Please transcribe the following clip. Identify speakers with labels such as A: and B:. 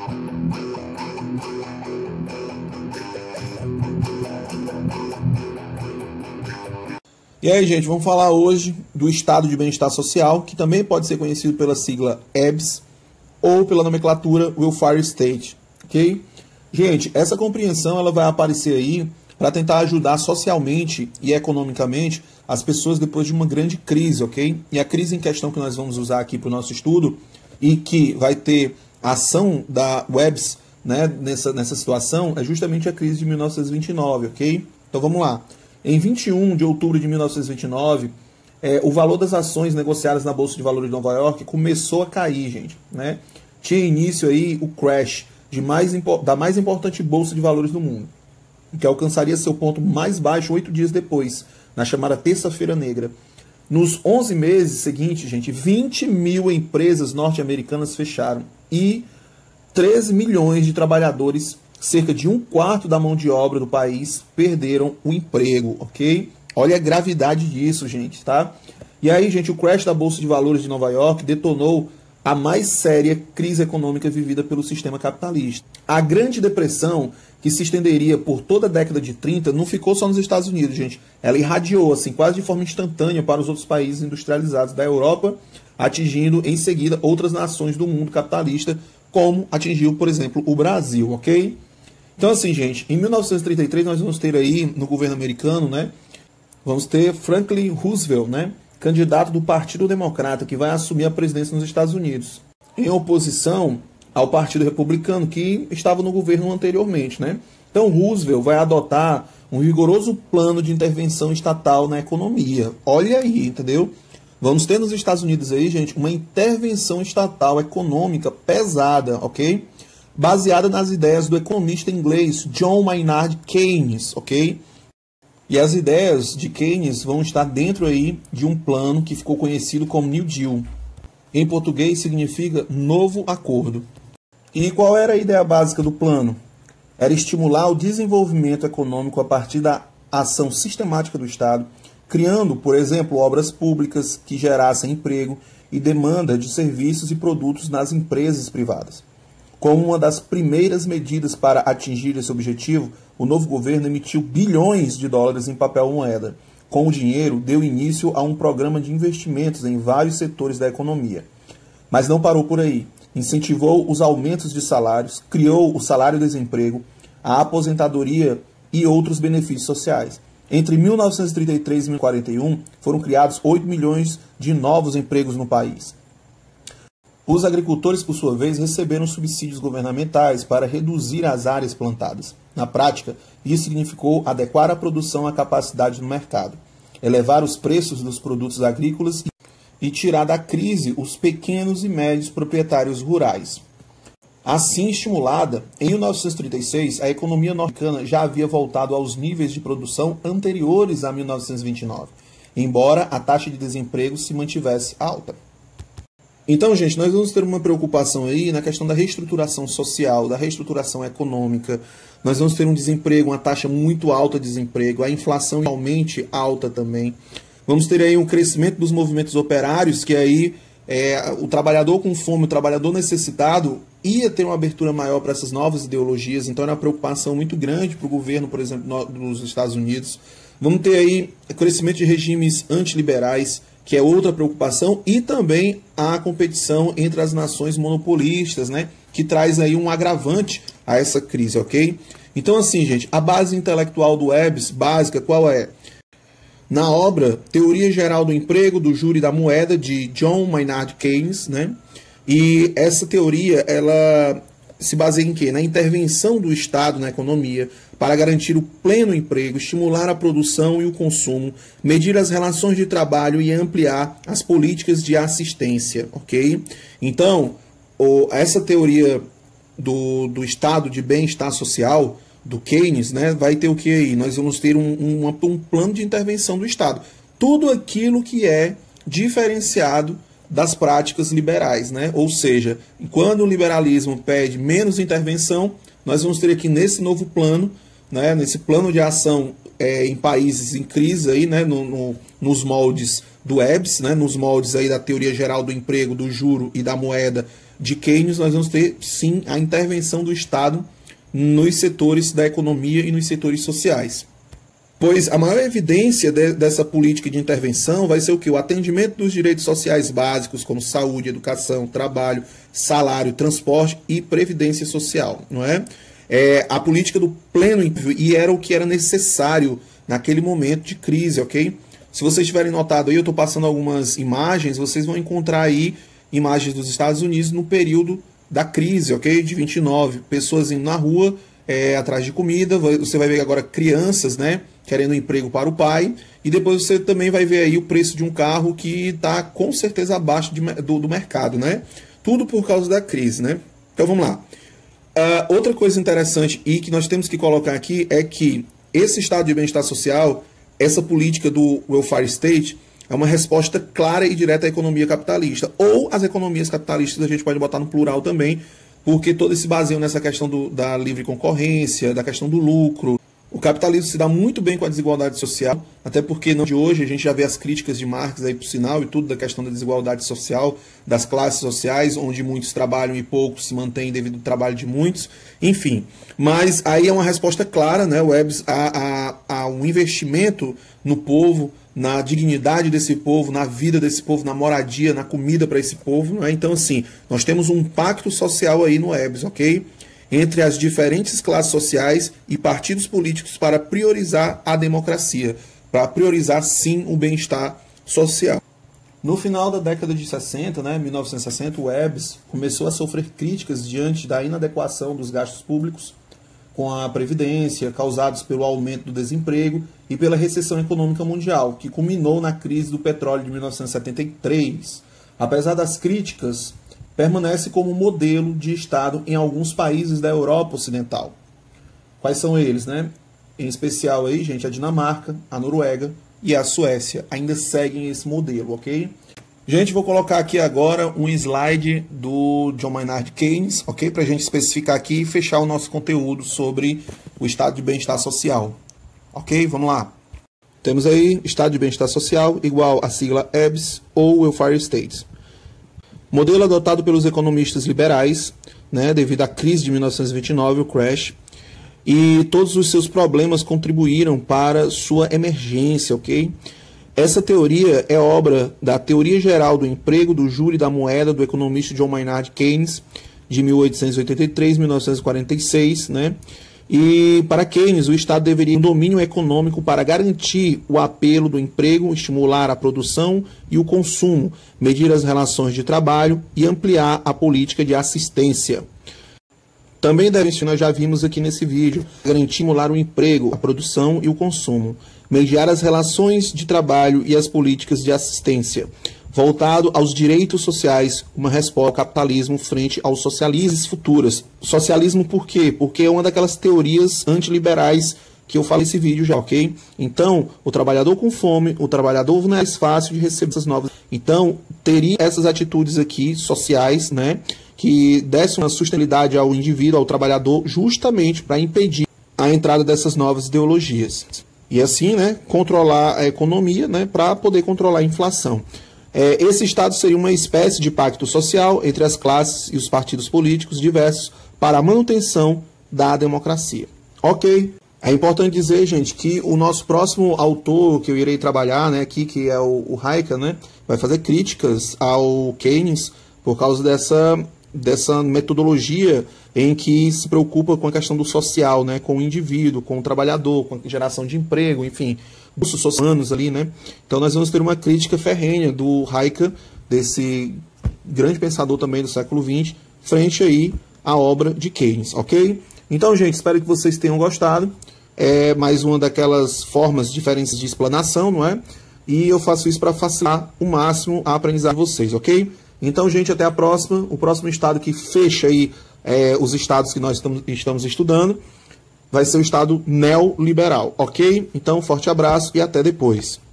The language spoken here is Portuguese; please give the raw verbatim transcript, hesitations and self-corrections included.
A: E aí, gente, vamos falar hoje do Estado de Bem-Estar Social, que também pode ser conhecido pela sigla E B S ou pela nomenclatura Welfare State, ok? Gente, essa compreensão ela vai aparecer aí para tentar ajudar socialmente e economicamente as pessoas depois de uma grande crise, ok? E a crise em questão que nós vamos usar aqui para o nosso estudo e que vai ter ação da W E B S, né, nessa, nessa situação é justamente a crise de mil novecentos e vinte e nove, ok? Então vamos lá. Em vinte e um de outubro de mil novecentos e vinte e nove, é, o valor das ações negociadas na Bolsa de Valores de Nova York começou a cair, gente, né? Tinha início aí o crash de mais, da mais importante Bolsa de Valores do mundo, que alcançaria seu ponto mais baixo oito dias depois, na chamada Terça-feira Negra. Nos onze meses seguintes, gente, vinte mil empresas norte-americanas fecharam e treze milhões de trabalhadores, cerca de um quarto da mão de obra do país, perderam o emprego, ok? Olha a gravidade disso, gente, tá? E aí, gente, o crash da Bolsa de Valores de Nova York detonou a mais séria crise econômica vivida pelo sistema capitalista. A Grande Depressão, que se estenderia por toda a década de trinta, não ficou só nos Estados Unidos, gente. Ela irradiou, assim, quase de forma instantânea para os outros países industrializados da Europa, atingindo, em seguida, outras nações do mundo capitalista, como atingiu, por exemplo, o Brasil, ok? Então, assim, gente, em mil novecentos e trinta e três nós vamos ter aí, no governo americano, né, vamos ter Franklin Roosevelt, né, candidato do Partido Democrata, que vai assumir a presidência nos Estados Unidos, em oposição ao Partido Republicano, que estava no governo anteriormente, né. Então, Roosevelt vai adotar um rigoroso plano de intervenção estatal na economia. Olha aí, entendeu? Vamos ter nos Estados Unidos aí, gente, uma intervenção estatal econômica pesada, ok? Baseada nas ideias do economista inglês John Maynard Keynes, ok? E as ideias de Keynes vão estar dentro aí de um plano que ficou conhecido como New Deal. Em português significa novo acordo. E qual era a ideia básica do plano? Era estimular o desenvolvimento econômico a partir da ação sistemática do Estado, criando, por exemplo, obras públicas que gerassem emprego e demanda de serviços e produtos nas empresas privadas. Como uma das primeiras medidas para atingir esse objetivo, o novo governo emitiu bilhões de dólares em papel moeda. Com o dinheiro, deu início a um programa de investimentos em vários setores da economia. Mas não parou por aí. Incentivou os aumentos de salários, criou o salário-desemprego, a aposentadoria e outros benefícios sociais. Entre mil novecentos e trinta e três e mil novecentos e quarenta e um, foram criados oito milhões de novos empregos no país. Os agricultores, por sua vez, receberam subsídios governamentais para reduzir as áreas plantadas. Na prática, isso significou adequar a produção à capacidade do mercado, elevar os preços dos produtos agrícolas e tirar da crise os pequenos e médios proprietários rurais. Assim estimulada, em mil novecentos e trinta e seis, a economia norte-americana já havia voltado aos níveis de produção anteriores a mil novecentos e vinte e nove, embora a taxa de desemprego se mantivesse alta. Então, gente, nós vamos ter uma preocupação aí na questão da reestruturação social, da reestruturação econômica. Nós vamos ter um desemprego, uma taxa muito alta de desemprego, a inflação realmente alta também. Vamos ter aí um crescimento dos movimentos operários, que aí é, o trabalhador com fome, o trabalhador necessitado, ia ter uma abertura maior para essas novas ideologias. Então, era uma preocupação muito grande para o governo, por exemplo, no, dos Estados Unidos. Vamos ter aí crescimento de regimes antiliberais, que é outra preocupação, e também a competição entre as nações monopolistas, né, que traz aí um agravante a essa crise, ok? Então, assim, gente, a base intelectual do E B S, básica, qual é? Na obra Teoria Geral do Emprego, do Juro e da Moeda, de John Maynard Keynes, né, e essa teoria, ela se baseia em quê? Na intervenção do Estado na economia para garantir o pleno emprego, estimular a produção e o consumo, medir as relações de trabalho e ampliar as políticas de assistência, ok? Então, o, essa teoria do, do Estado de bem-estar social, do Keynes, né, vai ter o que aí? Nós vamos ter um, um, um plano de intervenção do Estado. Tudo aquilo que é diferenciado das práticas liberais, né? Ou seja, quando o liberalismo pede menos intervenção, nós vamos ter aqui nesse novo plano, né, nesse plano de ação é, em países em crise, aí, né, no, no, nos moldes do E B S, né, nos moldes aí da Teoria Geral do Emprego, do Juro e da Moeda, de Keynes, nós vamos ter, sim, a intervenção do Estado nos setores da economia e nos setores sociais. Pois a maior evidência de, dessa política de intervenção vai ser o que? O atendimento dos direitos sociais básicos, como saúde, educação, trabalho, salário, transporte e previdência social, não é? É a política do pleno emprego, e era o que era necessário naquele momento de crise, ok? Se vocês tiverem notado aí, eu estou passando algumas imagens, vocês vão encontrar aí imagens dos Estados Unidos no período da crise, ok? De vinte e nove, pessoas indo na rua, é, atrás de comida, você vai ver agora crianças, né, querendo um emprego para o pai, e depois você também vai ver aí o preço de um carro que está com certeza abaixo de, do, do mercado, né? Tudo por causa da crise, né? Então vamos lá. Uh, outra coisa interessante e que nós temos que colocar aqui é que esse estado de bem-estar social, essa política do welfare state, é uma resposta clara e direta à economia capitalista. Ou as economias capitalistas, a gente pode botar no plural também, porque todo esse baseio nessa questão do, da livre concorrência, da questão do lucro. O capitalismo se dá muito bem com a desigualdade social, até porque não de hoje a gente já vê as críticas de Marx aí por sinal e tudo da questão da desigualdade social, das classes sociais, onde muitos trabalham e poucos se mantêm devido ao trabalho de muitos, enfim. Mas aí é uma resposta clara, né, Webs, a, a, a um investimento no povo, na dignidade desse povo, na vida desse povo, na moradia, na comida para esse povo, né? Então assim, nós temos um pacto social aí no Webs, ok? Entre as diferentes classes sociais e partidos políticos para priorizar a democracia, para priorizar, sim, o bem-estar social. No final da década de sessenta, né, mil novecentos e sessenta, o Webs começou a sofrer críticas diante da inadequação dos gastos públicos com a Previdência, causados pelo aumento do desemprego e pela recessão econômica mundial, que culminou na crise do petróleo de mil novecentos e setenta e três. Apesar das críticas, permanece como modelo de Estado em alguns países da Europa Ocidental. Quais são eles, né? Em especial aí, gente, a Dinamarca, a Noruega e a Suécia ainda seguem esse modelo, ok? Gente, vou colocar aqui agora um slide do John Maynard Keynes, ok? Para a gente especificar aqui e fechar o nosso conteúdo sobre o estado de bem-estar social. Ok? Vamos lá. Temos aí estado de bem-estar social igual a sigla E B S ou welfare state. Modelo adotado pelos economistas liberais, né, devido à crise de mil novecentos e vinte e nove, o crash, e todos os seus problemas contribuíram para sua emergência, ok? Essa teoria é obra da Teoria Geral do Emprego, do Juro e da Moeda, do economista John Maynard Keynes, de mil oitocentos e oitenta e três a mil novecentos e quarenta e seis, né? E para Keynes, o Estado deveria ter um domínio econômico para garantir o apelo do emprego, estimular a produção e o consumo, medir as relações de trabalho e ampliar a política de assistência. Também deve, nós já vimos aqui nesse vídeo, garantir estimular o emprego, a produção e o consumo, mediar as relações de trabalho e as políticas de assistência, voltado aos direitos sociais, uma resposta ao capitalismo frente aos socialismos futuras. Socialismo por quê? Porque é uma daquelas teorias antiliberais que eu falei nesse vídeo já, ok? Então, o trabalhador com fome, o trabalhador não é mais fácil de receber essas novas. Então, teria essas atitudes aqui sociais, né, que dessem uma sustentabilidade ao indivíduo, ao trabalhador, justamente para impedir a entrada dessas novas ideologias. E assim, né, controlar a economia, né, para poder controlar a inflação. É, esse Estado seria uma espécie de pacto social entre as classes e os partidos políticos diversos para a manutenção da democracia. Ok? É importante dizer, gente, que o nosso próximo autor que eu irei trabalhar, né, aqui, que é o, o Hayek, né, vai fazer críticas ao Keynes por causa dessa, dessa metodologia em que se preocupa com a questão do social, né, com o indivíduo, com o trabalhador, com a geração de emprego, enfim, cursos sociais ali, né? Então nós vamos ter uma crítica ferrenha do Hayek, desse grande pensador também do século vinte, frente aí à obra de Keynes, ok? Então, gente, espero que vocês tenham gostado. É mais uma daquelas formas diferentes de explanação, não é? E eu faço isso para facilitar o máximo a aprendizagem de vocês, ok? Então, gente, até a próxima. O próximo estado que fecha aí é, os estados que nós estamos, estamos estudando vai ser o estado neoliberal, ok? Então, forte abraço e até depois.